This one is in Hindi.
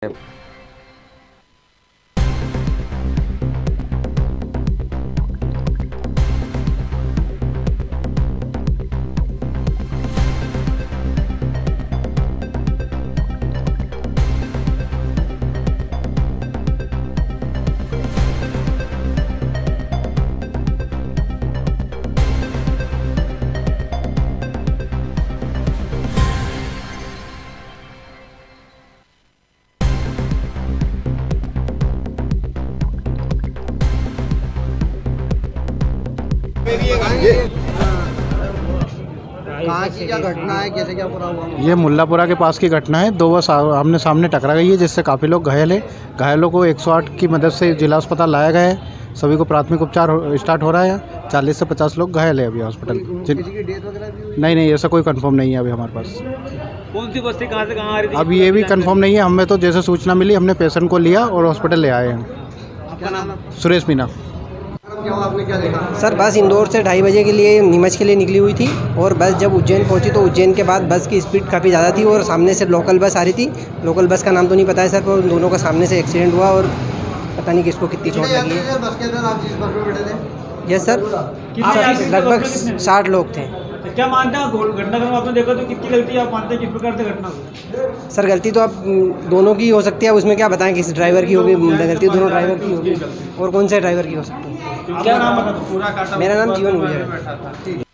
कहाँ की क्या घटना है, कैसे क्या पूरा हुआ? ये मुल्लापुरा के पास की घटना है। दो बस आमने सामने टकरा गई है, जिससे काफ़ी लोग घायल हैं। घायलों को 108 की मदद से जिला अस्पताल लाया गया है। सभी को प्राथमिक उपचार स्टार्ट हो रहा है। 40 से 50 लोग घायल है अभी हॉस्पिटल। किसी की डेथ वगैरह भी हुई? नहीं, ऐसा कोई कंफर्म नहीं है अभी हमारे पास। कौन सी बस्ती कहाँ से कहाँ आ रही थी? अब ये भी कंफर्म नहीं है। हमें तो जैसे सूचना मिली हमने पेशेंट को लिया और हॉस्पिटल ले आए हैं। आपका नाम? सुरेश मीना। क्या हुआ, आपने क्या देखा? सर बस इंदौर से 2:30 बजे के लिए नीमच के लिए निकली हुई थी और बस जब उज्जैन पहुंची तो उज्जैन के बाद बस की स्पीड काफ़ी ज़्यादा थी और सामने से लोकल बस आ रही थी। लोकल बस का नाम तो नहीं पता है सर, पर उन दोनों का सामने से एक्सीडेंट हुआ और पता नहीं किसको कितनी चोट लगी है। बस के अंदर आप जिस बस में बैठे थे? यस सर, लगभग 60 लोग थे। क्या मानते हैं घटनाक्रम आपने देखा तो किसकी गलती आप मानते हैं, किस प्रकार से घटना हुई? सर गलती तो आप दोनों की हो सकती है, अब उसमें क्या बताएं, किसी ड्राइवर की होगी गलती, दोनों ड्राइवर की होगी और कौन से ड्राइवर की हो सकती है। क्या नाम है? मेरा नाम जीवन गुजर है।